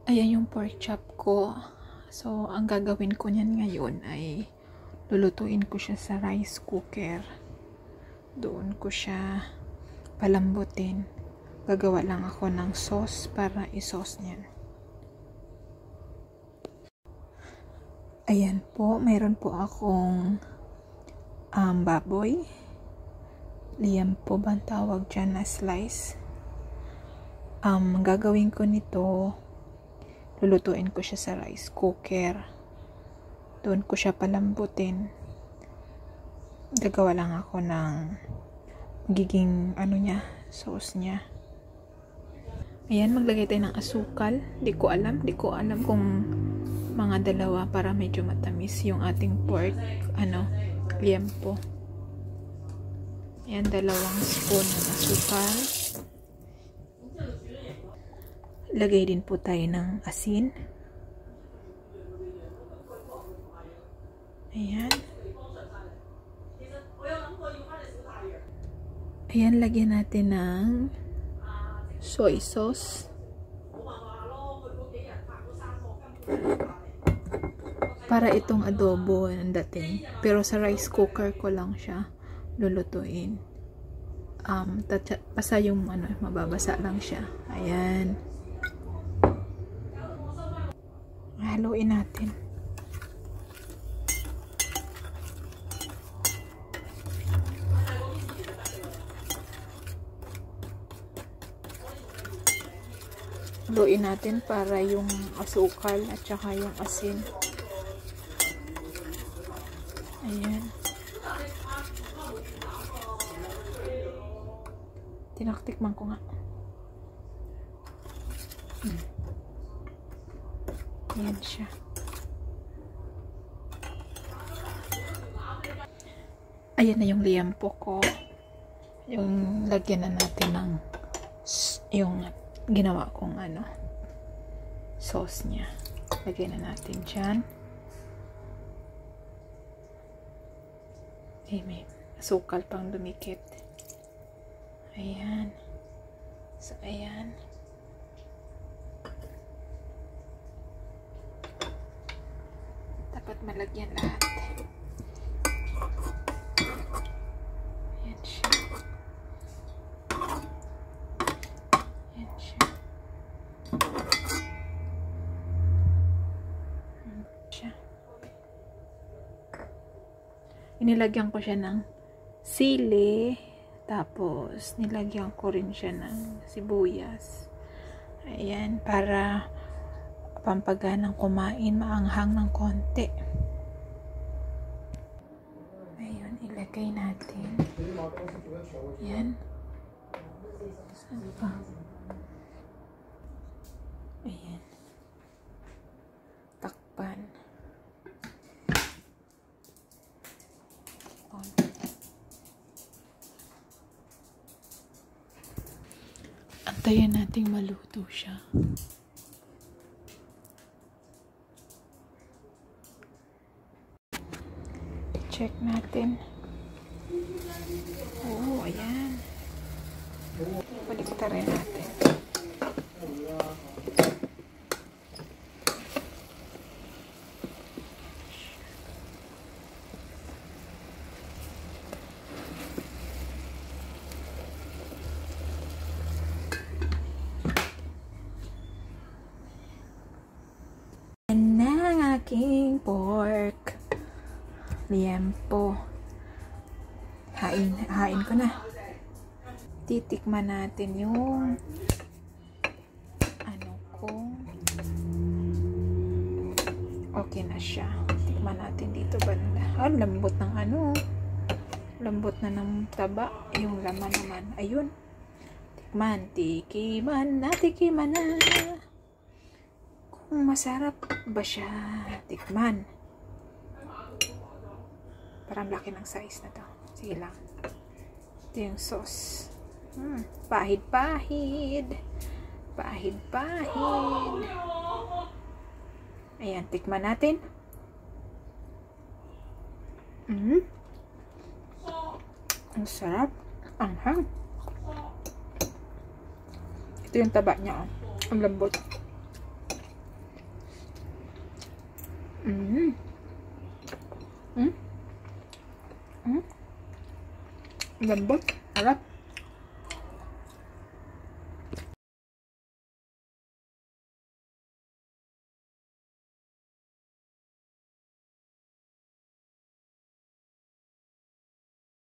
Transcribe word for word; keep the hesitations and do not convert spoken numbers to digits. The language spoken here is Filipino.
Ayan yung pork chop ko. So, ang gagawin ko niyan ngayon ay lulutuin ko siya sa rice cooker. Doon ko siya palambutin. Gagawa lang ako ng sauce para i-sauce niyan. Ayan po, mayroon po akong um, baboy. Liam po ba ang tawag dyan na slice? Um, gagawin ko nito, lulutuin ko siya sa rice cooker. Doon ko siya palambutin. Gagawa lang ako ng magiging ano niya, sauce niya. Ayan, maglagay tayo ng asukal. Di ko alam, di ko alam kung mga dalawa para medyo matamis yung ating pork, ano, liempo. Ayan, dalawang spoon ng asukal. Lagay din po tayo ng asin. Ayan. Ayan, lagyan natin ng soy sauce. Para itong adobo ang dating. Pero sa rice cooker ko lang siya lulutuin. Um, basta yung ano, mababasa lang siya. Ayan. Haluin natin. Haluin natin para yung asukal at saka yung asin. Ayan. Tinaktikman ko nga. Hmm. Ayan siya. Ayan na yung liempo ko. Yung lagyan na natin ng yung ginawa kong ano sauce niya. Lagyan na natin dyan. Ay, may asukal pang dumikit. Ayan. So, ayan. Dapat malagyan lahat. Ayan siya. Ayan siya. Ayan siya. Inilagyan ko siya ng sili. Tapos, nilagyan ko rin siya ng sibuyas. Ayan, para pampaganang kumain, maanghang ng konti. Ayun, ilagay natin. Ayan. Saan pa? Ayan. Takpan. On. Antayin nating maluto siya. Check natin. Oo, ayan. Baliktarin natin. Aking pork liempo. Hain, hain ko na. Titikman natin yung ano kung okay na siya. Tikman natin dito banda. Ah, lambot ng ano. Lambot na ng taba. Yung laman naman. Ayun. Tikman. Tikiman na. Tikiman na. Masarap ba siya tikman? Parang laki ng size na to. Sige lang. Ito yung sauce. Hmm. Pahid-pahid. Pahid-pahid. Ayan, tikman natin. Hmm. Ang sarap. Anghang. Ito yung taba niya. Oh. Ang lambot. Hmm? Hmm? Lambot. Harap.